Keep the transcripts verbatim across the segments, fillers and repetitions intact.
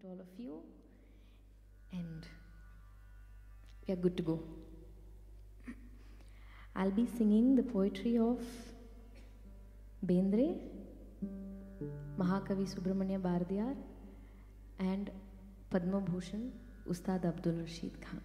all of you, and we are good to go. I'll be singing the poetry of Bendre, Mahakavi Subramanya Bharadiyar, and Padma Bhushan Ustad Abdul Rashid Khan.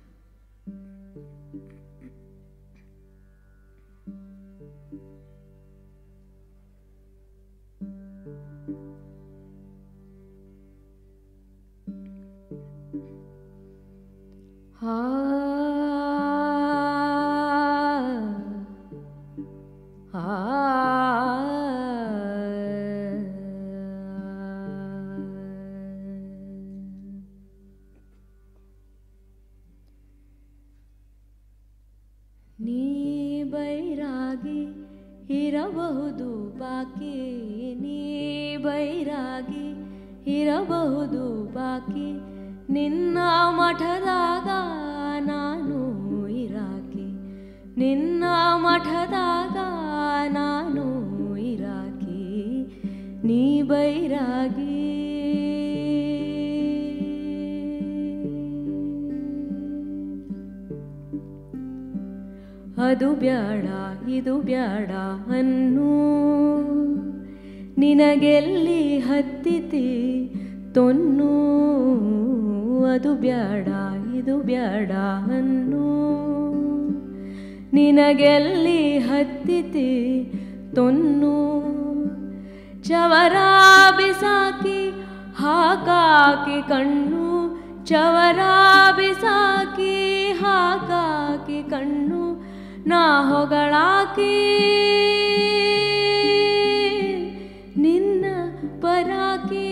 ನೀ ಬೈರಾಗಿ ಇರಬಹುದು ಬಾಕಿ, ನೀ ಬೈರಾಗಿ ಇರಬಹುದು ಬಾಕಿ, ನಿನ್ನ ಮಠದಾಗ ನಾನು Iraqi, ನಿನ್ನ ಮಠದಾಗ ನಾನು ಇರಾಕಿ, ನೀ ಬೈರಾಗಿ. ಅದು ಬ್ಯಾಡ ಇದು ಬ್ಯಾಡ ಅನ್ನು ನಿನಗೆಲ್ಲಿ ಹತ್ತಿತಿ ತೊನ್ನು, ಅದು ಬ್ಯಾಡ ಇದು ಬ್ಯಾಡ ಅನ್ನು ನಿನಗೆಲ್ಲಿ ಹತ್ತಿತಿ ತೊನ್ನು, ಚವರ ಬಿಸಾಕಿ ಹಾಕಾಕಿ ಕಣ್ಣು, ಚವರ ಬಿಸಾಕಿ ಹಾಕಾಕಿ ಕಣ್ಣು, ನಾ ಹೊಗಳಾಕಿ ನಿನ್ನ ಪರಾಕಿ,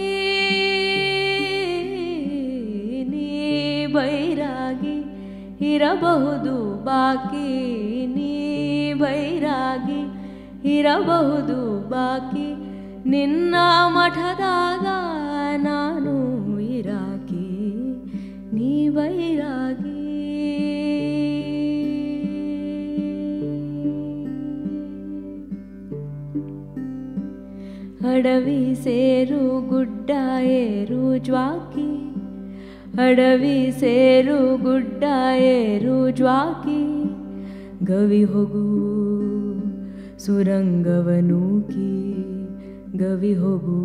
ನೀ ಬೈರಾಗಿ ಇರಬಹುದು ಬಾಕಿ, ನೀ ಬೈರಾಗಿ ಇರಬಹುದು ಬಾಕಿ, ನಿನ್ನ ಮಠದಾಗ ನಾನು ಇರಾಕಿ, ನೀ ಬೈರಾಗಿ. ಅಡವಿ ಸೇರು ಗುಡ್ಡ ಏರು ಜ್ವಾಕಿ, ಅಡವಿ ಸೇರು ಗುಡ್ಡ ಏರು ಜ್ವಾಕಿ, ಗವಿ ಹೋಗು ಸುರಂಗವನೂಕಿ, ಗವಿ ಹೋಗು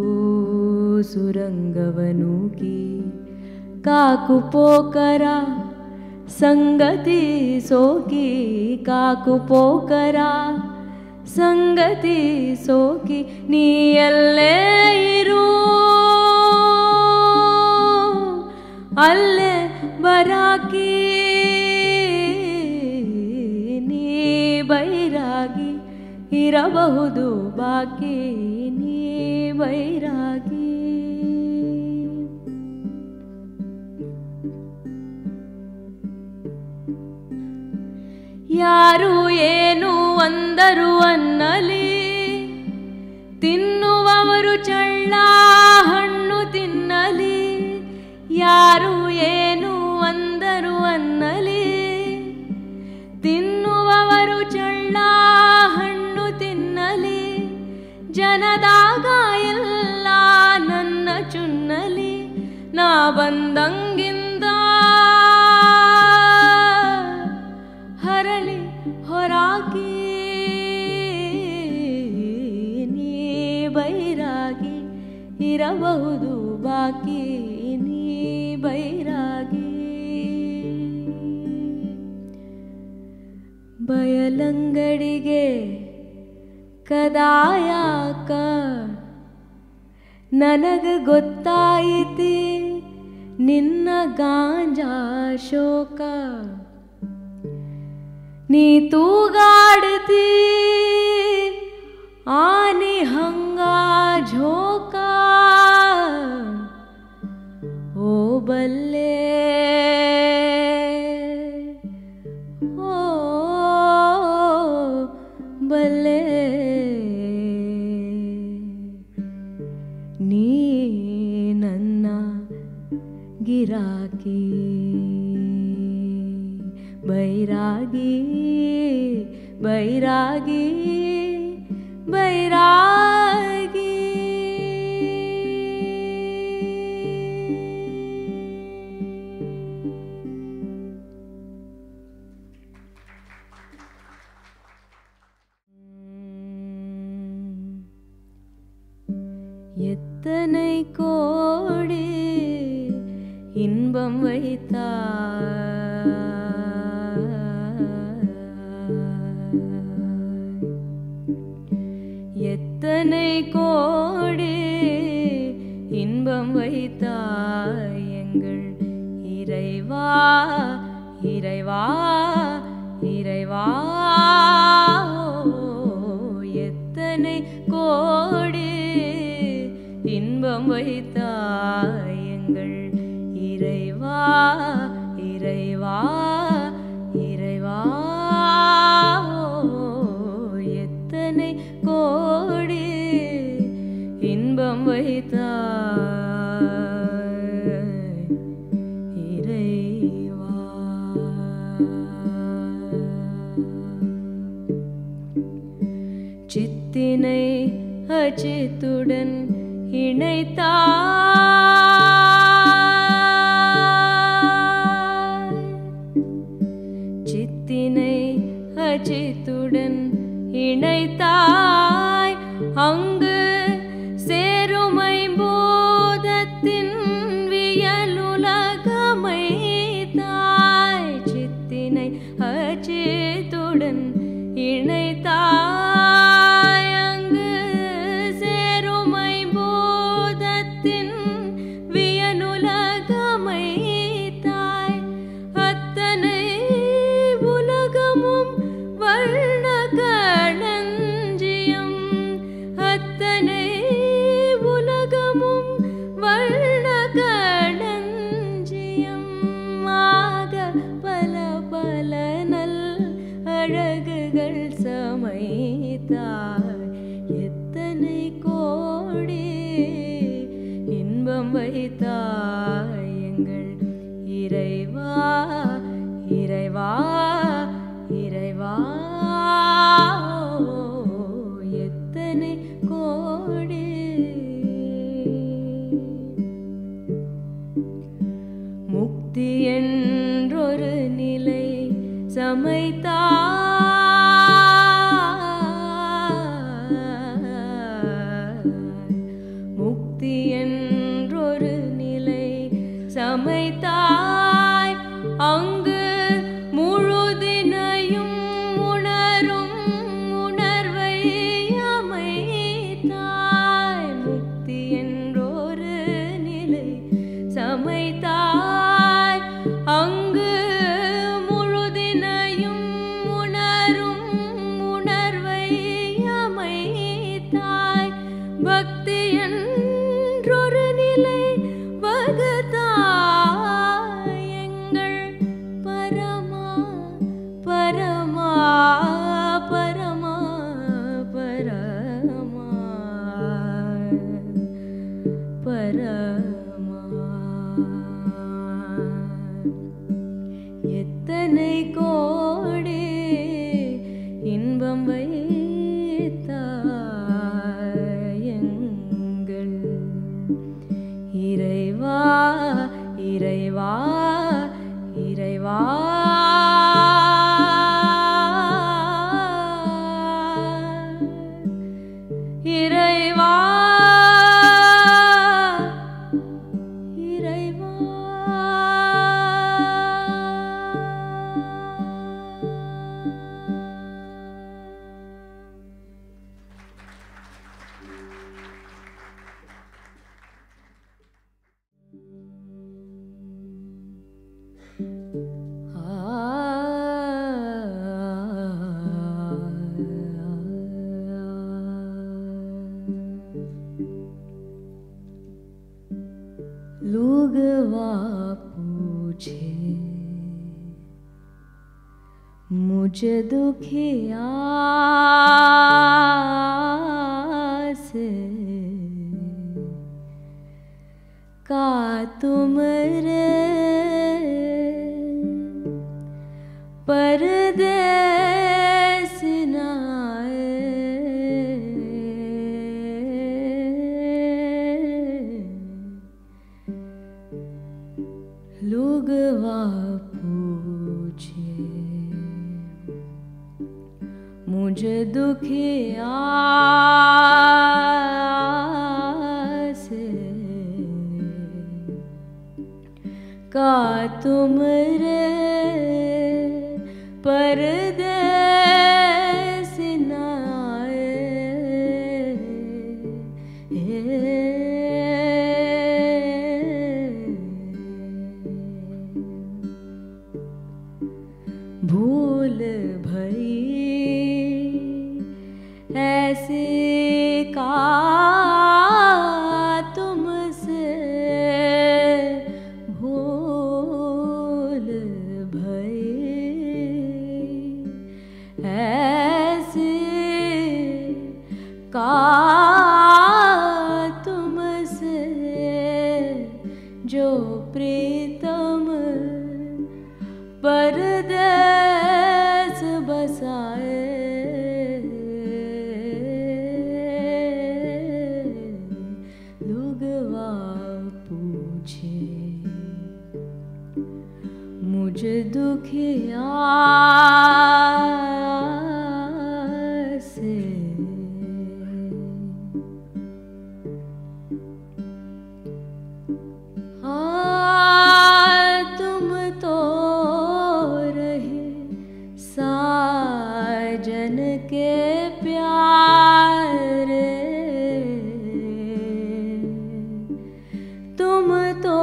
ಸುರಂಗವನೂಕಿ, ಕಾಕು ಪೋಕರ ಸಂಗತಿ ಸೋಕಿ, ಕಾಕು ಪೋಕರ ಸಂಗತಿ ಸೋಕಿ, ನೀ ಎಲ್ಲೇ ಇರು ಅಲ್ಲೇ ಬರಾಕಿ, ನೀ ಬೈರಾಗಿ ಇರಬಹುದು ಬಾಕಿ, ನೀ ಬೈರಾಗಿ. ಯಾರು ಏನು ಅಂದರು ಅನ್ನಲಿ, ತಿನ್ನುವವರು ಚಳ್ಳ ಹಣ್ಣು ತಿನ್ನಲಿ, ಯಾರು ಏನು ಅಂದರು ಅನ್ನಲಿ, ತಿನ್ನುವವರು ಚಳ್ಳ ಹಣ್ಣು ತಿನ್ನಲಿ, ಜನದಾಗ ಎಲ್ಲ ನನ್ನ ಚುನ್ನಲಿ, ನಾ ಬಂದಂಗಿಂದ ಹರಳಿ ಹೊರಾಕಿ, ನೀ ಬೈರಾಗಿ ಇರಬಹುದು ಬಾಕಿ, ನೀ ಬೈರಾಗಿ. ಬಯಲಂಗಡಿಗೆ ಕದಾಯಾಕ ನನಗ ಗೊತ್ತಾಯಿತಿ ನಿನ್ನ ಗಾಂಜಾ ಶೋಕ, ನೀ ತೂಗಾಡ್ತಿ ಆನಿ ಹಂಗ ಝೋಕ, ಓ ಬಲ್ಲೆ ಓ ಬಲ್ಲೆ, ನೀ ನನ್ನ ಗಿರಾಕಿ, ಬೈರಾಗಿ ಬೈರಾಗಿ ಬೈರಾಗಿ. எத்தனை கோடி இன்பம் வைத்தாய், எத்தனை கோடி இன்பம் வைத்தாய் எங்கள் இறைவா இறைவா இறைவா. எத்தனை கோடி இன்பம் வைத்தாய் எங்கள் இறைவா இறைவா இறைவா. எத்தனை கோடி இன்பம் வைத்தாய் இறைவா. சித்தினை அச்சித்துடன் இணைத்தாய், சித்தினை அச்சித்துடன் இணைத்தாய் அங்கு சேருமை பூதத்தின் வியலுலகமைத்தாய், சித்தினை அச்சித்துடன் இணைத்தாய் அங்கு சேருமை பூதத்தின் வியனுலகமைத்தாய். அத்தனை உலகமும் வர்ண களஞ்சியம், அத்தனை உலகமும் வர்ண களஞ்சியம் ஆக பல பல நல் அழகுகள் சமைத்தாய். எத்தனை கோடி இன்பம் வைத்தாய் எங்கள் இறைவா இறைவா இறைவா. எத்தனை கோடி முக்தி என்றொரு நிலை சமைத்தாய், முக்தி என்றொரு நிலை சமைத்தாய் அங்கு முழுதினையும் உணரும் உணர்வை அமைத்தாய், முக்தி என்றொரு நிலை சமைத்தாய் அங்கு முழுதினையும் உணரும் உணர்வை அமைத்தாய். பக்தி என்றொரு நிலை வகுத்தாய் எங்கள் பரமா பரமா பரமா பரமா பரமா. எத்தனை கோடி இன்பம் வைத்தாய் எங்கள் இறைவா இறைவா இறைவா. இறைவா இறைவா. लोग पूछे मुझे दुखिया से का तुम रे परदेस नाए लोग पूछे मुझे दुखिया का तुम रे परदेस न आए, भूल भई ऐसे का तुमसे, भूल भई ऐसे का तुमसे, जो प्रीतम परदेस बसाए, मुझ दुखिया से। हाँ तुम तो रहे साजन के प्यारे, तुम तो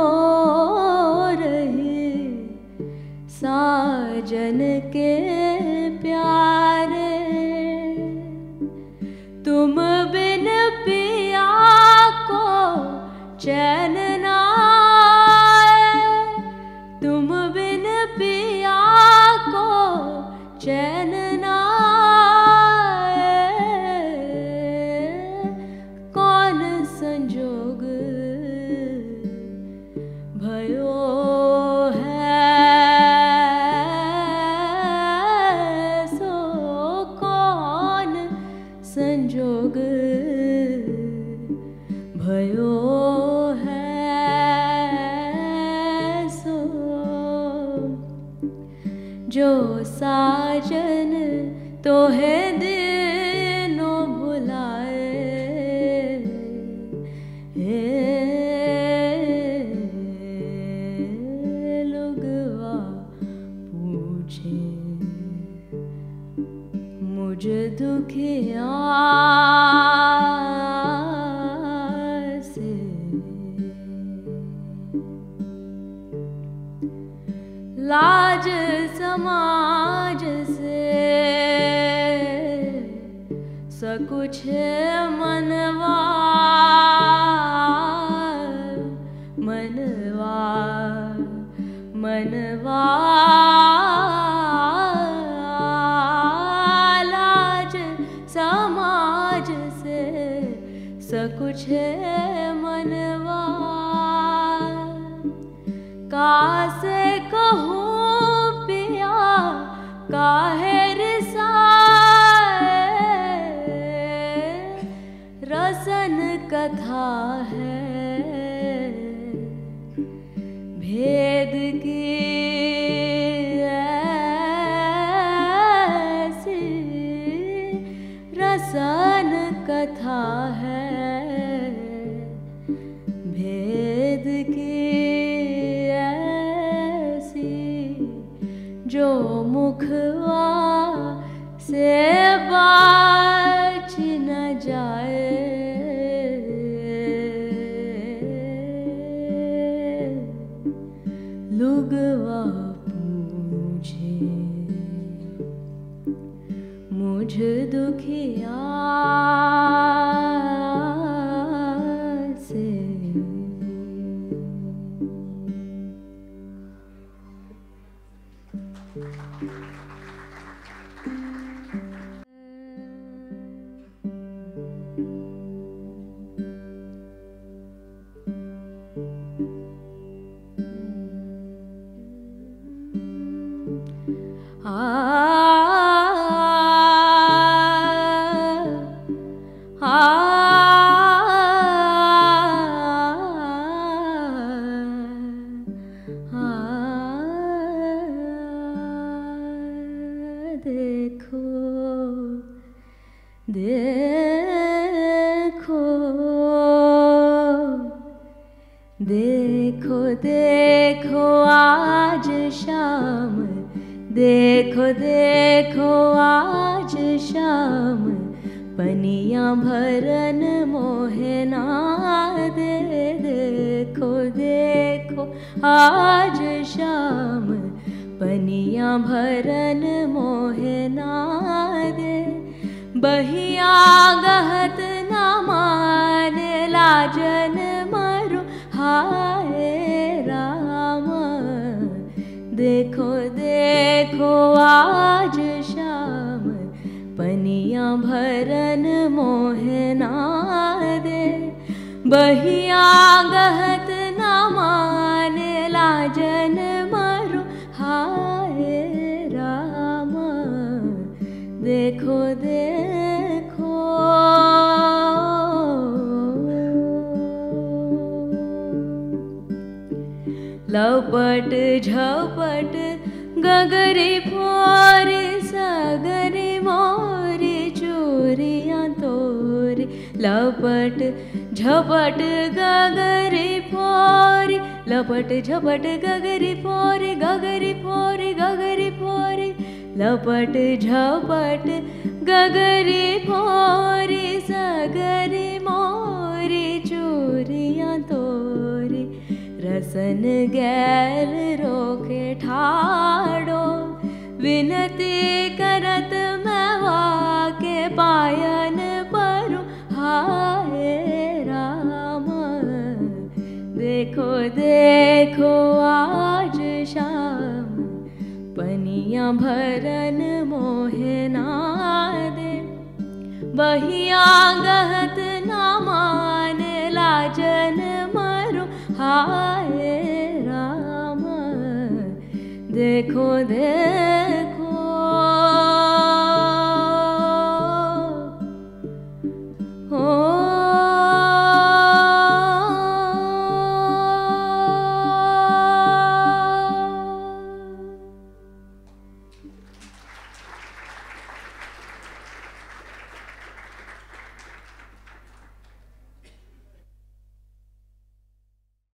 साजन के प्यारे, तुम बिन पिया को चैन ना आए, तुम बिन पिया को चैन ना आए, कौन संजोग भयो संजोग भयो है सो, जो साजन तो है दिनों भुलाए, लोगवा पूछे मुझ दुखिया से। लाज समाज से सकुछ मनवा, मनवा मनवा समाज से सकुछ मनवा, कासे कहूँ पिया काहे रिसाए, रसन कथा है भेद की रसन कथा है भेद की ऐसी, जो मुखवा से बाच न जाए, लुगवा पूछे मुझ दुखिया से। देखो देखो देखो आज शाम पनिया भरन मोहना दे। देखो देखो आज शाम पनिया भरन मोहना दे। बहिया गहत न मान लाजन मरु हाय राम। देखो देखो आज शाम पनिया भरन मोहना दे। बहिया गहत न मान लाजन मरु हाय राम। देखो देखो लपट झपट गगरी फोरी सगरी मोरी चूरियां तोरी। लपट झपट गगरी फोरी लपट झपट गगरी फोरी गगरी फोरी गगरी फोरी। लपट झपट गगरी फोरी सगरी मोरी चूरियां तोरी। रसन गैल रोके ठाड़ो विनती करत मैं वाके पायन परू हाय राम। देखो देखो आज शाम पनिया भरन मोहना दे। बहिया गहत न मान लाजन मरु हाय राम। देखो देखो